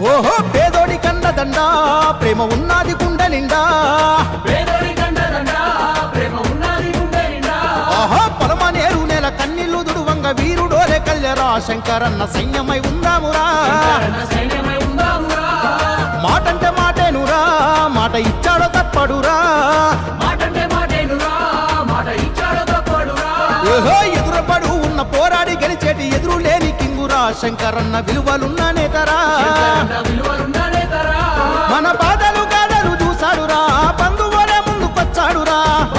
ఓహో పేదోడి కండదండ ప్రేమ ఉన్నది గుండె నిండా ఆహా పొలమనేరు నెల కన్నీళ్లు దుడువంగ వీరుడోలే కల్లెరా శంకరన్న సైన్యమై ఉందామురా మాటంటే మాటేనురా మాట ఇచ్చాడో తప్పడురా ఓహో ఎదురపడు ఉన్న పోరాడి గెలిచేటి ఎదురు లేని కింగురా శంకరన్న విలువలున్న నేతరా మన బాధలు గాడలు చూసాడురా బంధువులే ముందుకొచ్చాడురా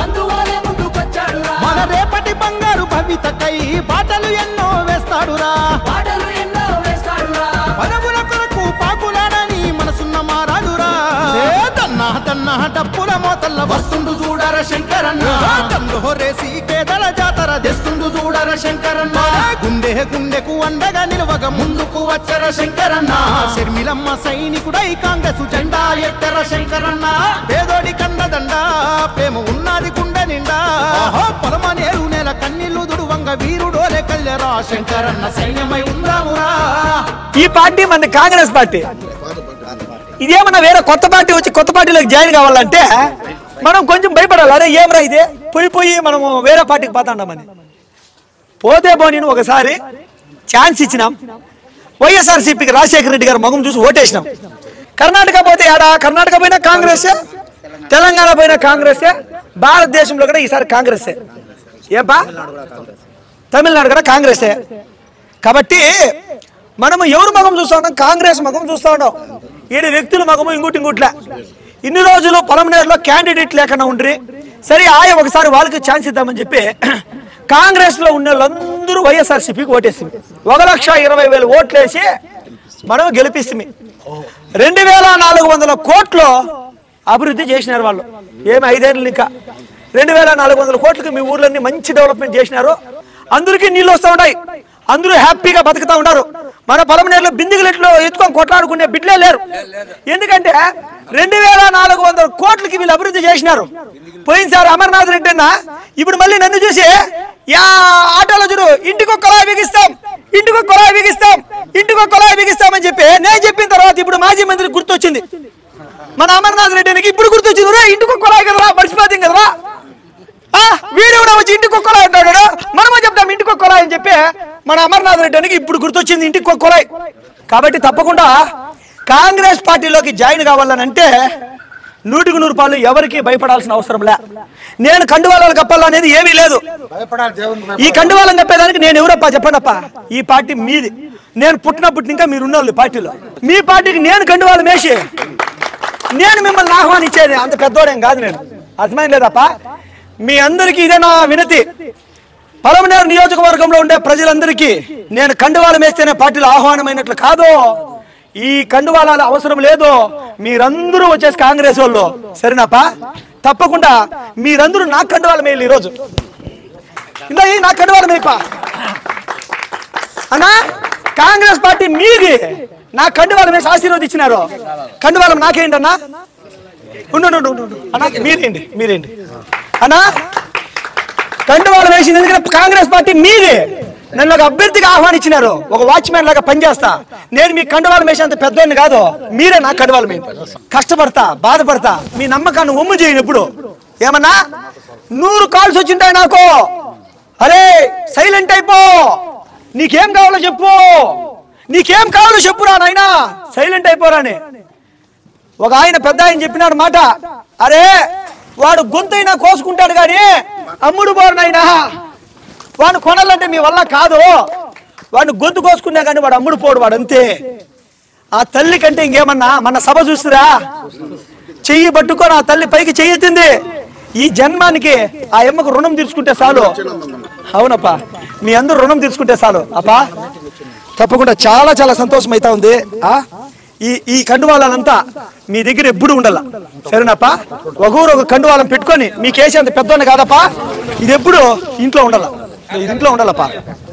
మన రేపటి బంగారు భవితకై బాటలు ఎన్నో వేస్తాడురా పదవుల కొరకు పాకులాడని మనసున్న మారాడురా దన్నా దన్నా డప్పుల మోతల్ల వస్తుండు చూడర శంకరన్న తందోరేసి పేదల జాతర తెస్తుండు చూడర శంకరన్న గుండె గుండెకు అండగా నిలవగా ముందుకు వచ్చర శంకరన్న షర్మిలమ్మ సైనికుడై కాంగ్రెస్ జెండా ఎత్తర శంకరన్న పేదోడి కండదండ ప్రేమ ఉన్నది గుండె నిండా పొలమనేరు నెల కన్నీళ్లు దుడువంగ వీరుడోలే కల్లెరా శంకరన్న సైన్యమై ఉందామురా. ఈ పార్టీ మన కాంగ్రెస్ పార్టీ. ఇదేమన్నా వేరే కొత్త పార్టీ వచ్చి కొత్త పార్టీలోకి జాయిన్ కావాలంటే మనం కొంచెం భయపడాలి. అరే ఏమరా ఇదే పోయి మనము వేరే పార్టీకి పోతాండామని. పోతే పోనీ ఒకసారి ఛాన్స్ ఇచ్చినాం. వైఎస్ఆర్సీపీకి రాజశేఖర రెడ్డి గారు మొగం చూసి ఓటేసినాం. కర్ణాటక పోతే ఏడా కర్ణాటక పోయినా కాంగ్రెసే, తెలంగాణ పోయినా కాంగ్రెసే, భారతదేశంలో కూడా ఈసారి కాంగ్రెసే. ఏపా తమిళనాడు కూడా కాంగ్రెసే. కాబట్టి మనము ఎవరు మగం చూస్తా ఉన్నాం? కాంగ్రెస్ మగం చూస్తా ఉన్నాం. ఈడ వ్యక్తుల మగము ఇంకోట్లే. ఇన్ని రోజులు పొలంనేరులో క్యాండిడేట్ లేకుండా ఉండ్రి, సరే ఒకసారి వాళ్ళకి ఛాన్స్ ఇద్దామని చెప్పి కాంగ్రెస్ లో ఉన్న వాళ్ళందరూ వైఎస్ఆర్సీపీకి ఓటేస్తుంది. 1,20,000 ఓట్లు వేసి మనం గెలిపిస్తుంది. 2,400 కోట్లు అభివృద్ధి చేసినారు వాళ్ళు. ఏమి 5 ఏళ్ళు ఇంకా 2,400 కోట్లకి మీ ఊర్లన్నీ మంచి డెవలప్మెంట్ చేసినారు. అందరికీ నీళ్ళు వస్తూ ఉంటాయి, అందరూ హ్యాపీగా బతుకుతా ఉంటారు. మన పొలంనేరులో బిందిగులెట్లో ఎత్తుకొని కొట్లాడుకునే బిడ్డలే లేరు. ఎందుకంటే 2,400 కోట్లకి వీళ్ళు అభివృద్ధి చేసినారు. పోయినసారి అమర్నాథ్ రెడ్డి అన్న ఇప్పుడు మళ్ళీ నన్ను చూసి ఆటోలో చూడు ఇంటికి కొలాయి బిగిస్తాం, ఇంటికి కొలాయి బిగిస్తాం, ఇంటికి కొలాయి బిగిస్తామని చెప్పి నేను చెప్పిన తర్వాత ఇప్పుడు మాజీ మంత్రికి గుర్తొచ్చింది. మన అమర్నాథ్ రెడ్డికి ఇప్పుడు గుర్తొచ్చింది, ఇంటికి కొలాయి కదరా మర్చిపోతాం కదరా, వీడు కూడా వచ్చి ఇంటికి కొలాయి అంటాడు, మనమో చెప్తాం ఇంటికి కొలాయి అని చెప్పి మన అమర్నాథ్ రెడ్డికి ఇప్పుడు గుర్తొచ్చింది ఇంటికి కొలాయి. కాబట్టి తప్పకుండా కాంగ్రెస్ పార్టీలోకి జాయిన్ కావాలనంటే 100% ఎవరికి భయపడాల్సిన అవసరం లే. నేను కండువాలను కప్పాలనేది ఏమీ లేదు. ఈ కండువాలను కప్పేదానికి నేను ఎవరప్పా చెప్పండప్ప? ఈ పార్టీ మీది. నేను పుట్టినప్పటి ఇంకా మీరు ఉన్నోళ్ళు పార్టీలో. మీ పార్టీకి నేను కండువాలు వేసి నేను మిమ్మల్ని ఆహ్వానించేది అంత పెద్దోడేం కాదు. నేను అర్థమైంది లేదప్ప? మీ అందరికీ ఇదే నా వినతి. పొలంనేరు నియోజకవర్గంలో ఉండే ప్రజలందరికీ నేను కండువాలు వేస్తేనే పార్టీలో ఆహ్వానమైనట్లు కాదు. ఈ కండువాల అవసరం లేదు. మీరందరూ వచ్చేసి కాంగ్రెస్ వాళ్ళు సరేనాపా? తప్పకుండా మీరందరూ నాకు కండువాలు మేలు. ఈరోజు ఇలా నాకు కండువాలు మేపా అన్నా. కాంగ్రెస్ పార్టీ మీది, నా కండువాలు వేసి ఆశీర్వదించినారు. కండువాలం నాకేంటన్నా? అన్నా మీరేంటి అన్నా? కండువాలు వేసింది ఎందుకంటే కాంగ్రెస్ పార్టీ మీది. నన్ను ఒక అభ్యర్థిగా ఆహ్వానించినారు, ఒక వాచ్మెన్ లాగా పనిచేస్తా. నేను మీ కండువాలు వేసేంత పెద్దోడిని కాదు, మీరే నా కండువాలు మేము. కష్టపడతా, బాధపడతా, మీ నమ్మకాన్ని ఒమ్ము చేయను. ఎప్పుడు ఏమన్నా 100 కాల్స్ వచ్చింటాయి నాకు, అరే సైలెంట్ అయిపో, నీకేం కావాలో చెప్పు, నీకేం కావాలో చెప్పురా నాయనా, సైలెంట్ అయిపోరాని. ఒక ఆయన పెద్ద ఆయన చెప్పినాడు మాట, అరే వాడు గొంతైనా కోసుకుంటాడు కానీ అమ్ముడు పోరునైనా వాడు కొనాలంటే మీ వల్ల కాదు, వాడిని గొంతు కోసుకున్నా కానీ వాడు అమ్ముడు పోడు, వాడు అంతే. ఆ తల్లి కంటే ఇంకేమన్నా మన సభ చూస్తురా, చెయ్యి పట్టుకొని ఆ తల్లి పైకి చెయ్యెత్తింది. ఈ జన్మానికి ఆ అమ్మకు రుణం తీర్చుకుంటే చాలు. అవునప్పా, మీ అందరూ రుణం తీర్చుకుంటే చాలు అప్పా. తప్పకుండా చాలా చాలా సంతోషం అవుతా ఉంది. ఈ కండువాలంతా మీ దగ్గర ఎప్పుడు ఉండాల సరేనప్పా? ఒక కండువాలం పెట్టుకొని మీకు వేసేంత పెద్దోని కాదప్పా, ఇది ఎప్పుడు ఇంట్లో ఉండాల, ఇది ఇంట్లో ఉండాలప్పా.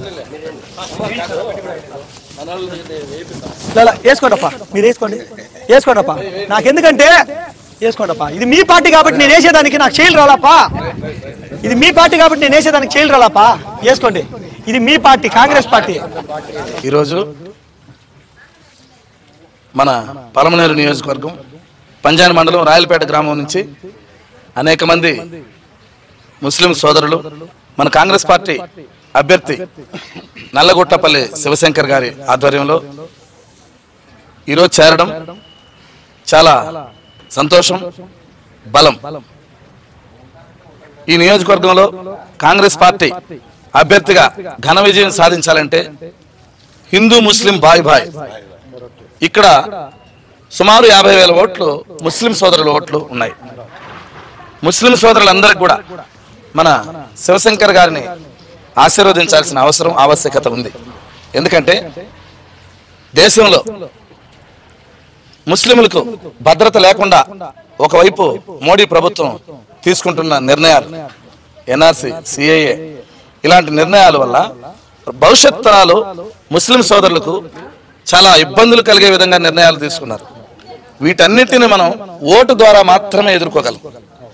వేసుకోండప్పా, మీరు వేసుకోండప్పా. నాకెందుకంటే వేసుకోండప్పా, ఇది మీ పార్టీ కాబట్టి నేను వేసేదానికి నాకు చేయలు రాలప్పా. ఇది మీ పార్టీ కాబట్టి నేను వేసేదానికి చేయలు రాలప్పా. వేసుకోండి, ఇది మీ పార్టీ, కాంగ్రెస్ పార్టీ. ఈరోజు మన పలమనేరు నియోజకవర్గం పంజాని మండలం రాయలపేట గ్రామం నుంచి అనేక మంది ముస్లిం సోదరులు మన కాంగ్రెస్ పార్టీ అభ్యర్థి నల్లగొట్టపల్లి శివశంకర్ గారి ఆధ్వర్యంలో ఈరోజు చేరడం చాలా సంతోషం, బలం. ఈ నియోజకవర్గంలో కాంగ్రెస్ పార్టీ అభ్యర్థిగా ఘన విజయం సాధించాలంటే హిందూ ముస్లిం భాయ్ భాయ్. ఇక్కడ సుమారు 50,000 ఓట్లు ముస్లిం సోదరుల ఓట్లు ఉన్నాయి. ముస్లిం సోదరులందరికీ కూడా మన శివశంకర్ గారిని ఆశీర్వదించాల్సిన అవసరం, ఆవశ్యకత ఉంది. ఎందుకంటే దేశంలో ముస్లింలకు భద్రత లేకుండా ఒకవైపు మోడీ ప్రభుత్వం తీసుకుంటున్న నిర్ణయాలు, ఎన్ఆర్సీ, సిఏఏ ఇలాంటి నిర్ణయాల వల్ల భవిష్యత్ తరాలు ముస్లిం సోదరులకు చాలా ఇబ్బందులు కలిగే విధంగా నిర్ణయాలు తీసుకున్నారు. వీటన్నిటిని మనం ఓటు ద్వారా మాత్రమే ఎదుర్కోగలం.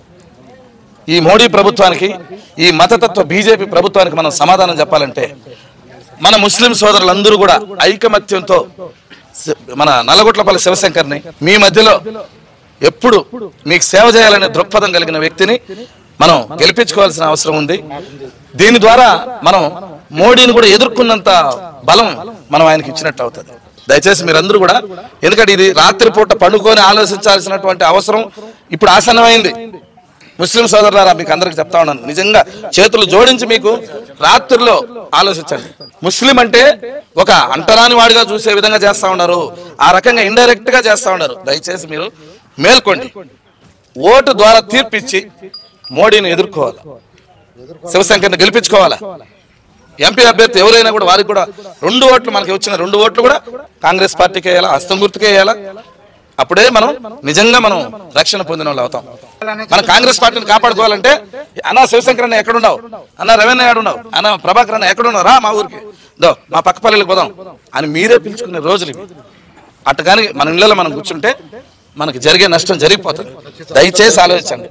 ఈ మోడీ ప్రభుత్వానికి, ఈ మతతత్వ బీజేపీ ప్రభుత్వానికి మనం సమాధానం చెప్పాలంటే మన ముస్లిం సోదరులందరూ కూడా ఐకమత్యంతో మన నల్లగొట్లపల్లి శివశంకర్ని మీ మధ్యలో ఎప్పుడు మీకు సేవ చేయాలనే దృక్పథం కలిగిన వ్యక్తిని మనం గెలిపించుకోవాల్సిన అవసరం ఉంది. దీని ద్వారా మనం మోడీని కూడా ఎదుర్కొన్నంత బలం మనం ఆయనకి ఇచ్చినట్టు అవుతుంది. దయచేసి మీరందరూ కూడా, ఎందుకంటే ఇది రాత్రిపూట పండుకొని ఆలోచించాల్సినటువంటి అవసరం ఇప్పుడు ఆసన్నమైంది. ముస్లిం సోదరులారా, మీకు అందరికి చెప్తా ఉన్నాను, నిజంగా చేతులు జోడించి మీకు రాత్రిలో ఆలోచించండి. ముస్లిం అంటే ఒక అంటరాని వాడిగా చూసే విధంగా చేస్తా ఉన్నారు, ఆ రకంగా ఇండైరెక్ట్ గా చేస్తా ఉన్నారు. దయచేసి మీరు మేల్కోండి. ఓటు ద్వారా తీర్పిచ్చి మోడీని ఎదుర్కోవాలి, శివశంకర్ని గెలిపించుకోవాలా. ఎంపీ అభ్యర్థి ఎవరైనా కూడా వారికి కూడా 2 ఓట్లు, మనకి వచ్చిన 2 ఓట్లు కూడా కాంగ్రెస్ పార్టీకి వేయాలా, హస్తం గుర్తుకే వేయాలా. అప్పుడే మనం నిజంగా మనం రక్షణ పొందిన వాళ్ళు అవుతాం. మన కాంగ్రెస్ పార్టీని కాపాడుకోవాలంటే అన్న శివశంకర్ అన్న ఎక్కడున్నావు, అన్న రవీణ ఎక్కడున్నావు, అన్న ప్రభాకర్ అన్న ఎక్కడున్నావు, రా మా ఊరికి, దో మా పక్క పల్లెలకు పోదాం అని మీరే పిలుచుకునే రోజులు ఇవి. అటు కానీ మన ఇళ్ళలో మనం కూర్చుంటే మనకి జరిగే నష్టం జరిగిపోతుంది. దయచేసి ఆలోచించండి.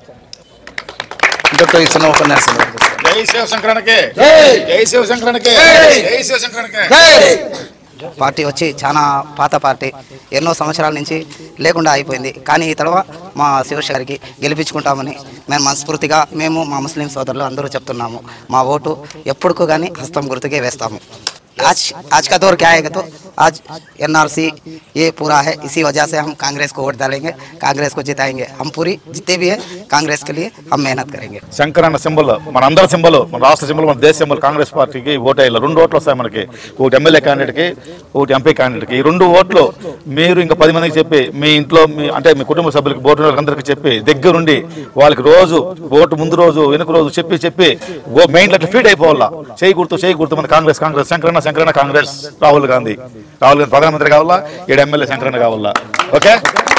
ఇంకొక ఈ చిన్న ఉపన్యాసం. జై శివశంకరానికి, జై శివశంకరానికి, జై శివశంకరానికి. పార్టీ వచ్చి చాలా పాత పార్టీ, ఎన్నో సంవత్సరాల నుంచి లేకుండా అయిపోయింది. కానీ ఈ తడవ మా శివశంకర్కి గెలిపించుకుంటామని మేము మనస్ఫూర్తిగా మేము మా ముస్లిం సోదరులు అందరూ చెప్తున్నాము. మా ఓటు ఎప్పుడుకు కానీ హస్తం గుర్తుకే వేస్తాము. आज का दौर क्या आएगा तो आज एनआरसी ये पूरा है, इसी वजह से हम कांग्रेस को वोट डालेंगे, कांग्रेस को जिताएंगे. हम पूरी जितने भी है कांग्रेस के लिए हम मेहनत करेंगे. శంకరన్న సింబల్ మన అందరి సింబల్, మన రాష్ట్ర సింబల్, మన దేశ సింబల్. కాంగ్రెస్ పార్టీకి ఓటు వేయాలి. 2 ఓట్లు వస్తాయి మనకి, ఒకటి ఎమ్మెల్యే క్యాండిడేట్కి, ఒకటి ఎంపీ క్యాండిడేట్కి. ఈ 2 ఓట్లు మీరు ఇంకా 10 మందికి చెప్పి, మీ ఇంట్లో అంటే మీ కుటుంబ సభ్యులకి, ఓటు అందరికీ చెప్పి దగ్గరుండి వాళ్ళకి రోజు ఓటు ముందు రోజు వెనుక రోజు చెప్పి మెయిన్ అట్లా ఫీడ్ అయిపోవాలా. చేయకూడదు మన కాంగ్రెస్ శంకరన్న కాంగ్రెస్, రాహుల్ గాంధీ ప్రధానమంత్రి కావాలా, 7 ఎమ్మెల్యే శంకరన్న కావాలా. ఓకే.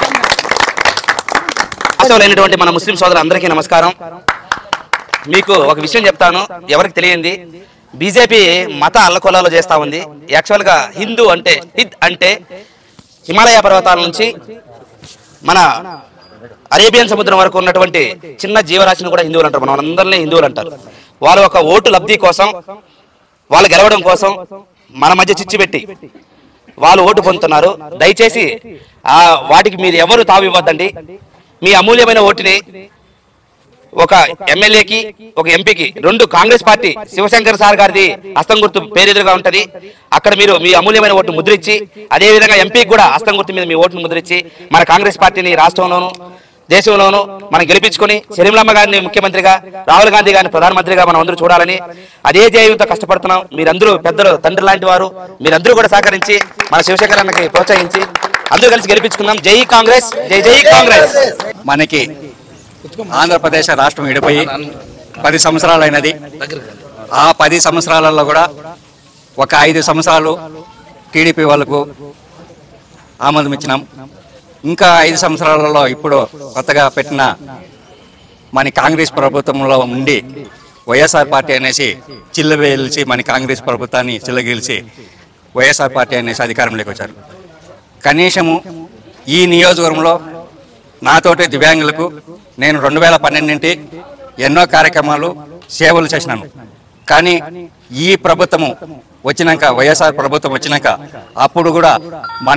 అయినటువంటి మన ముస్లిం సోదరులందరికీ నమస్కారం. మీకు ఒక విషయం చెప్తాను, ఎవరికి తెలియంది. బీజేపీ మత అల్లకొల్లాలు చేస్తా ఉంది. యాక్చువల్గా హిందూ అంటే, హిద్ అంటే హిమాలయ పర్వతాల నుంచి మన అరేబియన్ సముద్రం వరకు ఉన్నటువంటి చిన్న జీవరాశిని కూడా హిందువులు అంటారు. మనం అందరినీ హిందువులు అంటారు. వాళ్ళ ఒక ఓటు లబ్ధి కోసం, వాళ్ళు గెలవడం కోసం మన మధ్య చిచ్చు పెట్టి వాళ్ళు ఓటు పొందుతున్నారు. దయచేసి వాటికి మీరు ఎవరు తావివ్వద్దండి. మీ అమూల్యమైన ఓటుని ఒక ఎమ్మెల్యేకి, ఒక ఎంపీకి, 2 కాంగ్రెస్ పార్టీ శివశంకర్ సార్ గారిది హస్తం గుర్తు పేరెదురుగా ఉంటది, అక్కడ మీరు మీ అమూల్యమైన ఓటు ముద్రించి, అదే విధంగా ఎంపీకి కూడా హస్తం గుర్తు మీద మీ ఓటును ముద్రించి మన కాంగ్రెస్ పార్టీని రాష్ట్రంలోను దేశంలోనూ మనం గెలిపించుకొని శరీంలమ్మ గారిని ముఖ్యమంత్రిగా, రాహుల్ గాంధీ గారిని ప్రధానమంత్రిగా మనం అందరూ చూడాలని అదే ధ్యేయంతో కష్టపడుతున్నాం. మీరందరూ పెద్దలు, తండ్రి లాంటి వారు, మీరందరూ కూడా సహకరించి మన శివశంకర్ అన్నకి ప్రోత్సహించి అందరూ కలిసి గెలిపించుకుందాం. జై కాంగ్రెస్, జై జై కాంగ్రెస్. మనకి ఆంధ్రప్రదేశ్ రాష్ట్రం విడిపోయి 10 సంవత్సరాలైనది. ఆ 10 సంవత్సరాలలో కూడా ఒక 5 సంవత్సరాలు టీడీపీ వాళ్ళకు ఆమోదం ఇచ్చినాం. ఇంకా 5 సంవత్సరాలలో ఇప్పుడు కొత్తగా పెట్టిన మన కాంగ్రెస్ ప్రభుత్వంలో ఉండి వైఎస్ఆర్ పార్టీ అనేసి చిల్లవేల్చి మన కాంగ్రెస్ ప్రభుత్వాన్ని చిల్లగెలిచి వైఎస్ఆర్ పార్టీ అనేసి అధికారంలోకి వచ్చారు. కనీసము ఈ నియోజకవర్గంలో నాతోటి దివ్యాంగులకు నేను 2012 నుండి ఎన్నో కార్యక్రమాలు, సేవలు చేసినాను. కానీ ఈ ప్రభుత్వము వచ్చినాక, వైఎస్ఆర్ ప్రభుత్వం వచ్చినాక అప్పుడు కూడా మన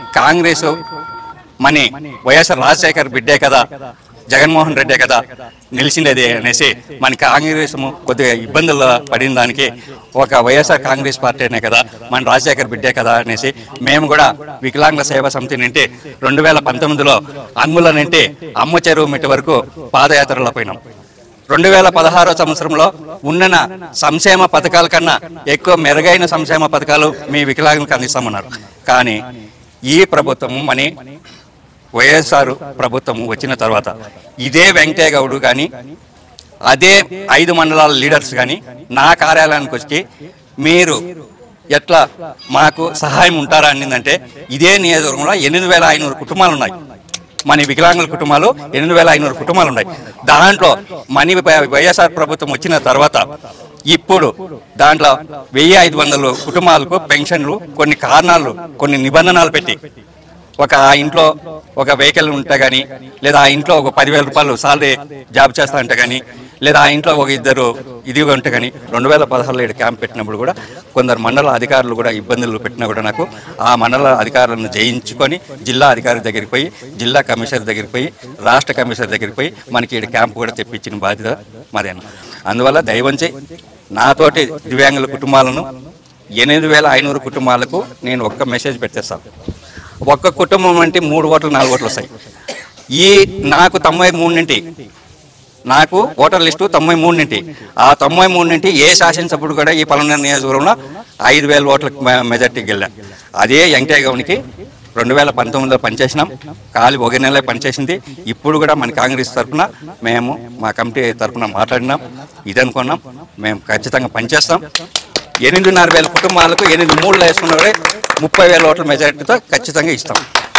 కాంగ్రెస్ మని వైఎస్ఆర్ రాజశేఖర్ బిడ్డే కదా, జగన్మోహన్ రెడ్డే కదా నిలిచిండేది అనేసి మన కాంగ్రెస్ కొద్దిగా ఇబ్బందులు పడిన దానికి ఒక వైఎస్ఆర్ కాంగ్రెస్ పార్టీనే కదా, మన రాజశేఖర్ బిడ్డే కదా అనేసి మేము కూడా వికలాంగుల సేవా సమితి నుండి 2019లో అంగుల నుండి అమ్మ చెరువు మెట్టు వరకు పాదయాత్రలో పోయినాం. 2016 సంవత్సరంలో ఉన్న సంక్షేమ పథకాల కన్నా ఎక్కువ మెరుగైన సంక్షేమ పథకాలు మీ వికలాంగులకు అందిస్తామన్నారు. కానీ ఈ ప్రభుత్వం మన వైఎస్ఆర్ ప్రభుత్వం వచ్చిన తర్వాత ఇదే వెంకయ్య గౌడ్ కానీ అదే 5 మండలాల లీడర్స్ కానీ నా కార్యాలయానికి వచ్చి మీరు ఎట్లా మాకు సహాయం ఉంటారా అనిందంటే, ఇదే నియోజకవర్గంలో 8500 కుటుంబాలు ఉన్నాయి. మన వికలాంగుల కుటుంబాలు 8500 కుటుంబాలు ఉన్నాయి. దాంట్లో మన వైఎస్ఆర్ ప్రభుత్వం వచ్చిన తర్వాత ఇప్పుడు దాంట్లో 1500 కుటుంబాలకు పెన్షన్లు కొన్ని కారణాలు కొన్ని నిబంధనలు పెట్టి ఒక ఇంట్లో ఒక వెహికల్ ఉంటే కానీ, లేదా ఆ ఇంట్లో ఒక 10,000 రూపాయలు సాలరీ జాబ్ చేస్తా అంటే కానీ, లేదా ఆ ఇంట్లో ఒక 2 ఇదిగా ఉంటే కానీ 2016లో క్యాంప్ పెట్టినప్పుడు కూడా కొందరు మండల అధికారులు కూడా ఇబ్బందులు పెట్టినా కూడా నాకు ఆ మండల అధికారులను జయించుకొని జిల్లా అధికారి దగ్గరికి పోయి, జిల్లా కమిషనర్ దగ్గరికి పోయి, రాష్ట్ర కమిషనర్ దగ్గరికి పోయి మనకి ఈ క్యాంప్ కూడా తెప్పించిన బాధ్యత మాదేనా. అందువల్ల దయవంచి నాతోటి దివ్యాంగుల కుటుంబాలను 8500 కుటుంబాలకు నేను ఒక్క మెసేజ్ పెట్టేస్తాను. ఒక్క కుటుంబం అంటే 3 ఓట్లు 4 ఓట్లు వస్తాయి. ఈ నాకు 93 నుండి నాకు ఓటర్ లిస్టు 93 నుండి ఆ 93 నుండి ఏ శాసనసభ్యుడు కూడా ఈ పలమనేరు నియోజకవర్గంలో 5000 ఓట్ల మెజార్టీకి వెళ్ళాను. అదే వెంకయ్య గౌడ్కి 2019లో పనిచేసినాం, ఖాళీ 1 నెల పనిచేసింది. ఇప్పుడు కూడా మన కాంగ్రెస్ తరఫున మేము మా కమిటీ తరఫున మాట్లాడినాం, ఇది అనుకున్నాం, మేము ఖచ్చితంగా పనిచేస్తాం. 8,500 కుటుంబాలకు 8 3 వేసుకున్న 30,000 ఓట్ల మెజారిటీతో ఖచ్చితంగా ఇస్తాం.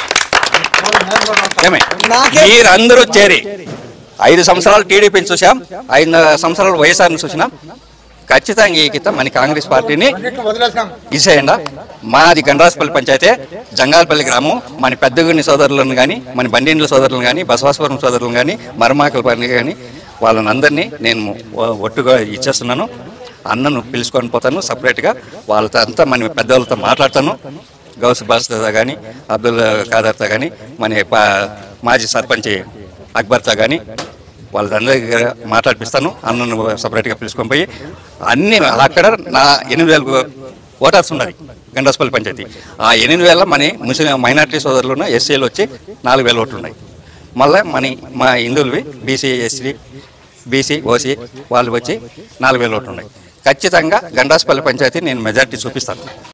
మీరందరూ చేరి 5 సంవత్సరాలు టీడీపీని చూసాం, 5 సంవత్సరాలు వైఎస్ఆర్ని చూసినాం. ఖచ్చితంగా ఈ కింద మన కాంగ్రెస్ పార్టీని ఇసేయండి. మాది గండ్రాస్పల్లి పంచాయతీ జంగాలపల్లి గ్రామం. మన పెద్దగుని సోదరులను కానీ, మన బండిండ్ల సోదరులను కానీ, బసవాసుపురం సోదరులను కానీ, మరమాకల పని కానీ వాళ్ళని అందరినీ నేను ఒట్టుగా ఇచ్చేస్తున్నాను. అన్నను పిలుచుకొని పోతాను సపరేట్గా, వాళ్ళతో అంతా మన పెద్దవాళ్ళతో మాట్లాడతాను. గౌస్ బాస్తో కానీ, అబ్దుల్ ఖాదర్తో కానీ, మన మాజీ సర్పంచ్ అక్బర్తో కానీ వాళ్ళందరి దగ్గర మాట్లాడిపిస్తాను. అన్నను సపరేట్గా పిలుచుకొని పోయి అన్ని అక్కడ నా 8,000 ఓటర్స్ ఉన్నది గండ్రాస్పల్లి పంచాయతీ. ఆ 8,000 మన ముస్లిం మైనార్టీ సోదరులు ఎస్సీలు వచ్చి 4,000 ఓట్లు ఉన్నాయి. మళ్ళీ మా హిందువులవి బీసీ ఎస్సీ బీసీ ఓసీ వాళ్ళు వచ్చి 4,000 ఓట్లు ఉన్నాయి. ఖచ్చితంగా గండ్రాస్పల్లి పంచాయతీ నేను మెజార్టీ చూపిస్తాను.